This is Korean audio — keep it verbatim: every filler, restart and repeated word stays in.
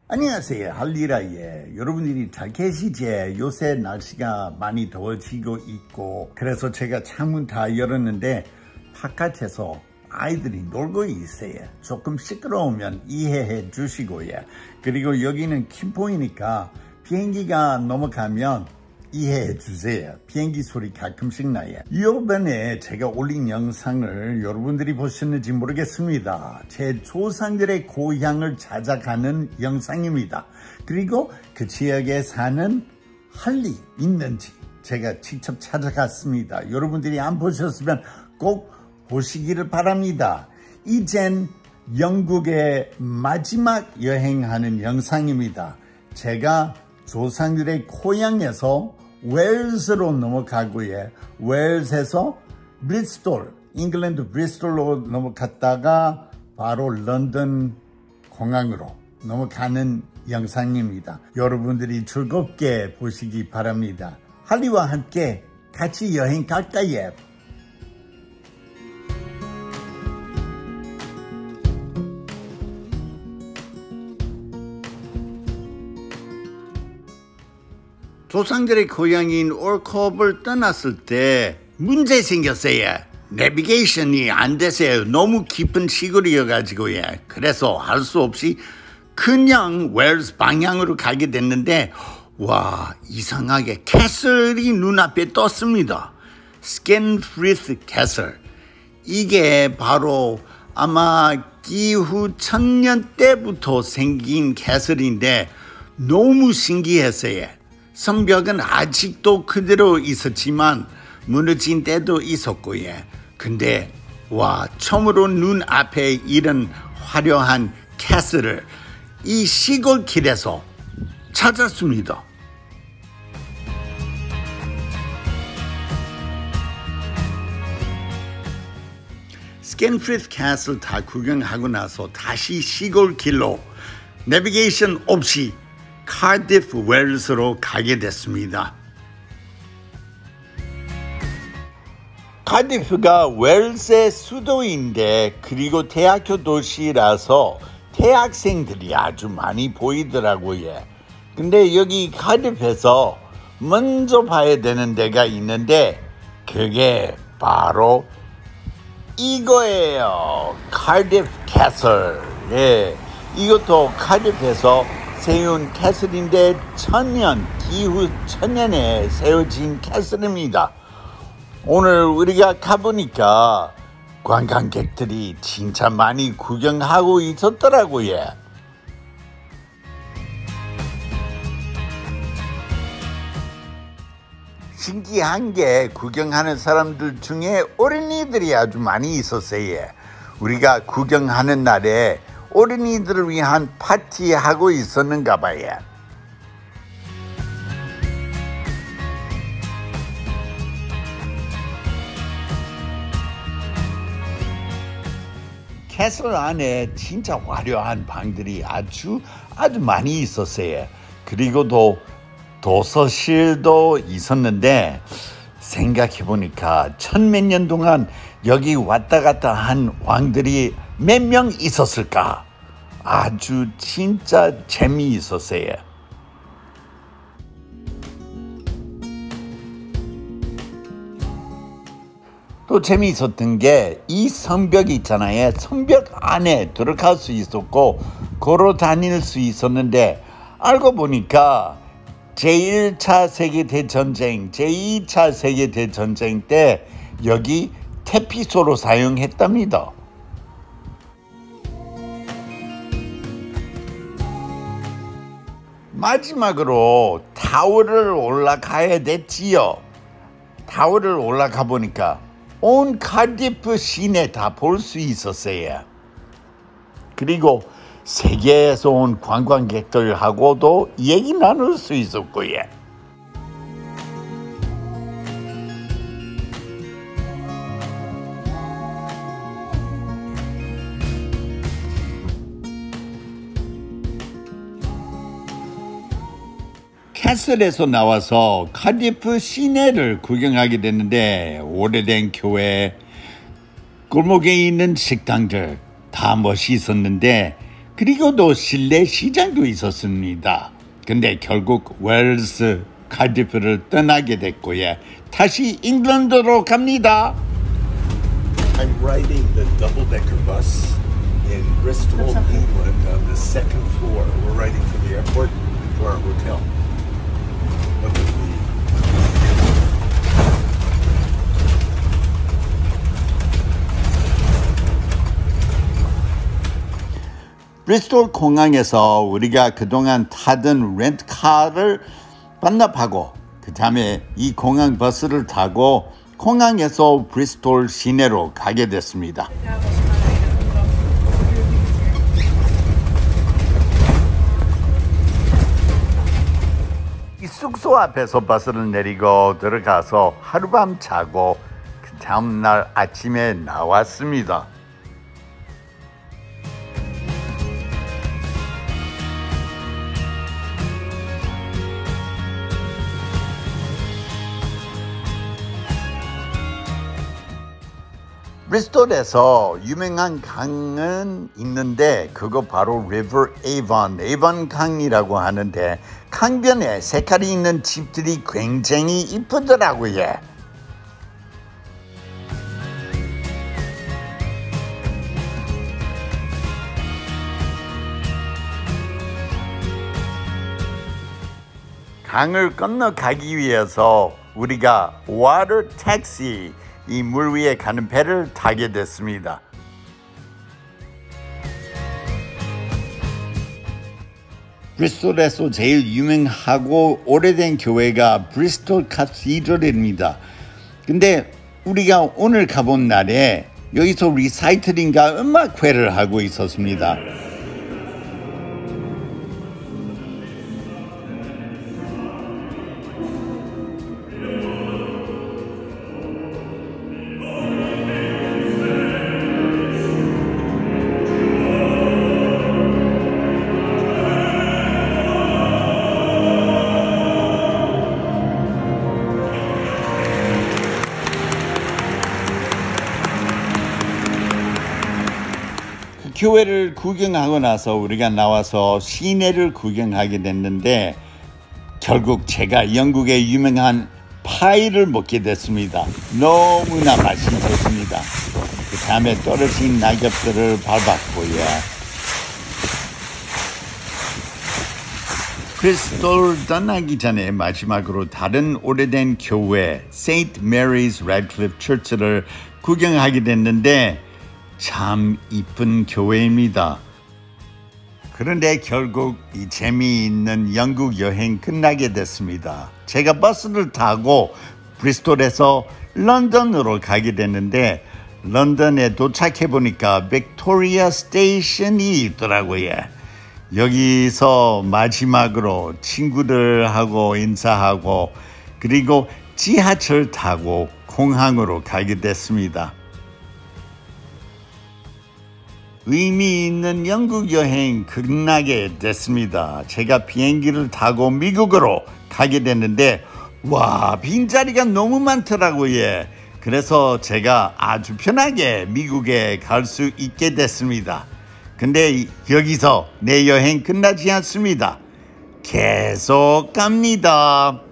안녕하세요, 할리라예. 여러분들이 잘 계시지? 요새 날씨가 많이 더워지고 있고, 그래서 제가 창문 다 열었는데 바깥에서 아이들이 놀고 있어요. 조금 시끄러우면 이해해 주시고요. 그리고 여기는 킴포이니까 비행기가 넘어가면 이해해 주세요. 비행기 소리 가끔씩 나요. 이번에 제가 올린 영상을 여러분들이 보셨는지 모르겠습니다. 제 조상들의 고향을 찾아가는 영상입니다. 그리고 그 지역에 사는 할리 있는지 제가 직접 찾아갔습니다. 여러분들이 안 보셨으면 꼭 보시기를 바랍니다. 이젠 영국의 마지막 여행하는 영상입니다. 제가 조상들의 고향에서 웨일스로 넘어가고요. 웨일스에서 브리스톨, 잉글랜드 브리스톨로 넘어갔다가 바로 런던 공항으로 넘어가는 영상입니다. 여러분들이 즐겁게 보시기 바랍니다. 할리와 함께 같이 여행 갈까요? 조상들의 고향인 올컵을 떠났을 때 문제 생겼어요. 내비게이션이 안 돼서요. 너무 깊은 시골이어가지고요. 그래서 할 수 없이 그냥 웨일스 방향으로 가게 됐는데, 와, 이상하게 캐슬이 눈앞에 떴습니다. 스캔프리스 캐슬. 이게 바로 아마 기후 천년 때부터 생긴 캐슬인데 너무 신기했어요. 성벽은 아직도 그대로 있었지만 무너진 때도 있었고요. 근데 와, 처음으로 눈앞에 이런 화려한 캐슬을 이 시골길에서 찾았습니다. 스캔프리스 캐슬 다 구경하고 나서 다시 시골길로 내비게이션 없이 카디프 웨일스로 가게 됐습니다. 카디프가 웨일스의 수도인데, 그리고 대학교 도시라서 대학생들이 아주 많이 보이더라고요. 근데 여기 카디프에서 먼저 봐야 되는 데가 있는데 그게 바로 이거예요. 카디프 캐슬. 예, 이것도 카디프에서 세운 캐슬인데 천년, 기후 천년에 세워진 캐슬입니다. 오늘 우리가 가보니까 관광객들이 진짜 많이 구경하고 있었더라고요. 신기한 게 구경하는 사람들 중에 어린이들이 아주 많이 있었어요. 우리가 구경하는 날에 어린이들을 위한 파티하고 있었는가 봐요. 캐슬 안에 진짜 화려한 방들이 아주 아주 많이 있었어요. 그리고 또 도서실도 있었는데, 생각해보니까 천몇 년 동안 여기 왔다 갔다 한 왕들이 몇 명 있었을까? 아주 진짜 재미있었어요. 또 재미있었던 게 이 성벽 있잖아요. 성벽 안에 들어갈 수 있었고 걸어 다닐 수 있었는데, 알고 보니까 제일 차 세계대전쟁, 제이 차 세계대전쟁 때 여기 태피소로 사용했답니다. 마지막으로 타워를 올라가야 됐지요. 타워를 올라가 보니까 온 카디프 시내 다 볼 수 있었어요. 그리고 세계에서 온 관광객들하고도 얘기 나눌 수 있었고요. 캐슬에서 나와서 카디프 시내를 구경하게 됐는데, 오래된 교회, 골목에 있는 식당들 다 멋있었는데, 그리고 또 실내 시장도 있었습니다. 근데 결국 웰스, 카디프를 떠나게 됐고요. 다시 잉글랜드로 갑니다. I'm riding the double-decker bus in Bristol, England on the second floor. We're riding from the airport to our hotel. Look at the 브리스톨 공항에서 우리가 그동안 타던 렌트카를 반납하고 그 다음에 이 공항 버스를 타고 공항에서 브리스톨 시내로 가게 됐습니다. 이 숙소 앞에서 버스를 내리고 들어가서 하룻밤 자고 그 다음날 아침에 나왔습니다. 브리스톨에서 유명한 강은 있는데 그거 바로 리버 에이번, 에이번 강이라고 하는데 강변에 색깔이 있는 집들이 굉장히 이쁘더라고요. 강을 건너가기 위해서 우리가 워터 택시, 이 물 위에 가는 배를 타게 됐습니다. 브리스톨에서 제일 유명하고 오래된 교회가 브리스톨 카티드럴입니다. 근데 우리가 오늘 가본 날에 여기서 리사이틀인가 음악회를 하고 있었습니다. 교회를 구경하고 나서 우리가 나와서 시내를 구경하게 됐는데 결국 제가 영국의 유명한 파이를 먹게 됐습니다. 너무나 맛이 좋습니다. 그 다음에 떨어진 낙엽들을 밟았고요. 브리스톨 떠나기 전에 마지막으로 다른 오래된 교회 세인트 메리's 래드클리프 처치를 구경하게 됐는데 참 이쁜 교회입니다. 그런데 결국 이 재미있는 영국 여행 끝나게 됐습니다. 제가 버스를 타고 브리스톨에서 런던으로 가게 됐는데 런던에 도착해 보니까 빅토리아 스테이션이 있더라고요. 여기서 마지막으로 친구들하고 인사하고 그리고 지하철 타고 공항으로 가게 됐습니다. 의미 있는 영국 여행 끝나게 됐습니다. 제가 비행기를 타고 미국으로 가게 됐는데 와, 빈자리가 너무 많더라고요. 그래서 제가 아주 편하게 미국에 갈 수 있게 됐습니다. 근데 여기서 내 여행 끝나지 않습니다. 계속 갑니다.